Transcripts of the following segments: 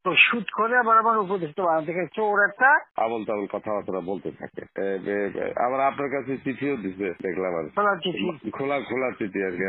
তো সুদ করে আবার আমার উপদেষ্টা বানাতে গেছে চোর একটা আবল তাবল কথাবার্তা বলতে থাকে। আবার আপনার কাছে চিঠিও দিচ্ছে দেখলাম আর খোলা চিঠি। খোলা চিঠি আর কি।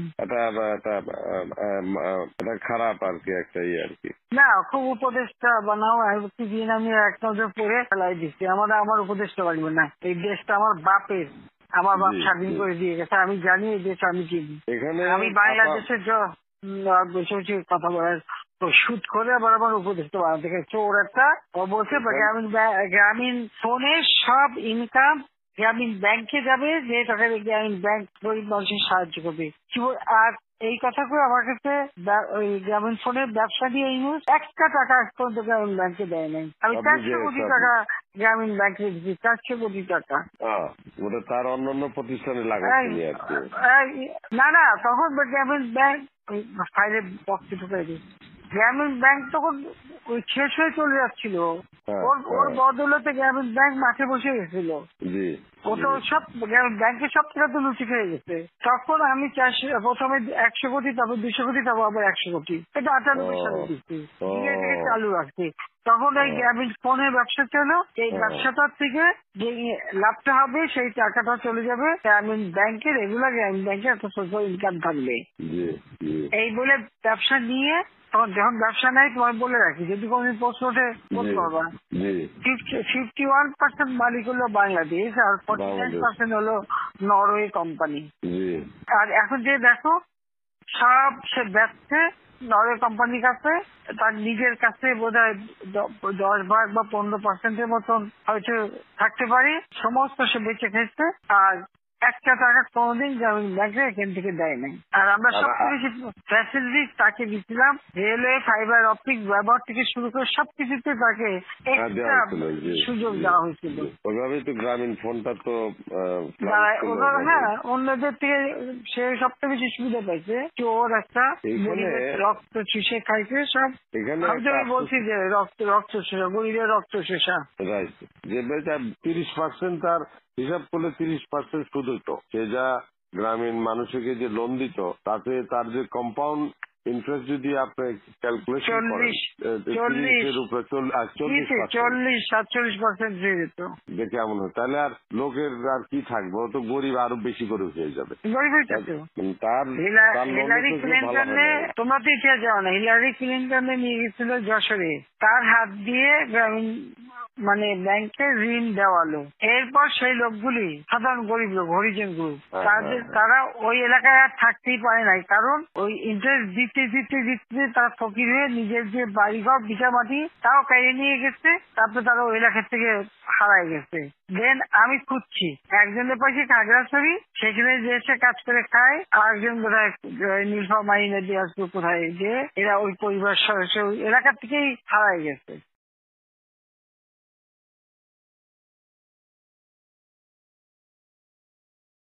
এটা খারাপ আর কি, একটা আর কি। না, খুব উপদেষ্টা বানাও দিন আমি এক নজর পড়ে ফেলাই দিচ্ছি। আমার উপদেষ্টা বাড়বে না, এই দেশটা আমার বাপের। আমার বাপ স্বাধীন করে দিয়ে গেছে, আমি জানি এই দেশ আমি চিনি। আমি বাংলাদেশের বসে বসে কথা বলার তো সুদ করে আবার আমার উপদেষ্টা বানাতে গেছে চোর একটা। ও বলছে গ্রামীণ ফোনের সব ইনকাম গ্রামীণ ব্যাংকে যাবে, যে টাকা গ্রামীণ ব্যাংক গরিব মানুষের সাহায্য করবে। আর এই কথা করে আমার কাছে ওই গ্রামীণ ফোনের ব্যবসা দিয়ে ইউজ একটা টাকা পর্যন্ত গ্রামীণ ব্যাংকে দেয় নাই। আমি 400 কোটি টাকা গ্রামীণ ব্যাংকে দিচ্ছি, 400 কোটি টাকা। ওটা তার অন্যান্য প্রতিষ্ঠানে লাগাচ্ছি আর কি। না, তখন গ্রামীণ ব্যাংক ফাইলে বক্সে ঢুকাই দিই। গ্রামীণ ব্যাংক তখন ওই শেষ হয়ে চলে যাচ্ছিল, ওর বদৌলতে গ্রামীণ ব্যাংক মাঠে বসে গেছিল। ও তো সব ব্যাংকের সব টাকা তো লুচি খেয়ে গেছে। তখন আমি প্রথমে 100 কোটি, তারপর 200 কোটি, তারপর আবার 100 কোটি, এটা 98 সালে দিচ্ছি, চালু রাখছি। তখন এই গ্রামীণ ফোনের ব্যবসা ছিল, এই ব্যবসাটার থেকে যে লাভটা হবে সেই টাকাটা চলে যাবে গ্রামীণ ব্যাংকের, রেগুলার গ্রামীণ ব্যাংকের একটা সোশ্যাল ইনকাম থাকবে। এই বলে ব্যবসা নিয়ে তখন যখন ব্যবসা নেই, তোমায় বলে রাখি যদি কোনদিন প্রশ্ন ওঠে বলতে পারবা, 51% মালিক হলো বাংলাদেশ আর 49% হলো নরওয়ে কোম্পানি। আর এখন যে দেখো সব সে ব্যবসা নরওয়ে কোম্পানির কাছে, তার নিজের কাছে বোধহয় 10 ভাগ বা 15% মতন হয়তো থাকতে পারে, সমস্ত সে বেঁচে খেয়েছে। আর একটা টাকা কোনোদিন গ্রামীণ ব্যাংকে এখান থেকে দেয় নাই। আর আমরা সবচেয়ে বেশি ফ্যাসিলিটি তাকে দিচ্ছিলাম, রেলওয়ে, ফাইবার অপটিক ব্যবহার থেকে শুরু করে সবকিছুতে তাকে এক্সট্রা সুযোগ দেওয়া হয়েছিল। ওইভাবেই তো গ্রামীণ ফোনটা তো অন্যদের থেকে সে সবচেয়ে বেশি সুবিধা পাইছে। চোর একটা রক্ত চুষে খাইছে সব। আমি বলছি যে রক্ত শোষা, গরিবের রক্ত শোষা। যে 30% তার হিসাব করলে 30% সুদ হতো। সে যা গ্রামীণ মানুষকে যে লোন দিত, তাতে তার যে কম্পাউন্ড ইন্টারেস্ট যদি আপনি ক্যালকুলেশন করেন 40-47% হয়ে যেত। দেখে এমন হয়, তাহলে আর লোকের আর কি থাকবে, ও তো গরিব আরো বেশি করে হয়ে যাবে। হিলারি ক্লিন্টনে, তোমরা তো ইতিহাস জানো না, হিলারি ক্লিন্টনে নিয়ে গেছিল যশোরে, তার হাত দিয়ে গ্রামীণ ব্যাংকে ঋণ দেওয়ালো। এরপর সেই লোকগুলি সাধারণ গরিব লোক, হরিজন গ্রুপ, তারা ওই এলাকায় আর থাকতেই পারে নাই, কারণ ওই ইন্টারেস্ট দিতে তারা ফকির হয়ে নিজের যে বাড়িঘর ভিটা মাটি তাও কেড়ে নিয়ে গেছে। তারপরে তারা ওই এলাকা থেকে হারাই গেছে। দেন আমি খুঁজছি একজনের পাশে খাগড়াছড়ি, সেখানে যে এসে কাজ করে খায়, আর একজন বোধহয় নীলফামারী নদী আসবে কোথায়, যে এরা ওই পরিবার সদস্য ওই এলাকা থেকেই হারাই গেছে।